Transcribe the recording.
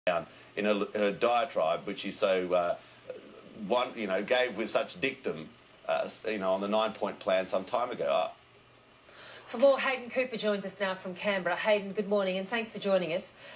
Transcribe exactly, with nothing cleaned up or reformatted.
in her, her diatribe, which she so uh, one, you know, gave with such dictum, uh, you know, on the nine-point plan some time ago. Uh, For more, Hayden Cooper joins us now from Canberra. Hayden, good morning and thanks for joining us.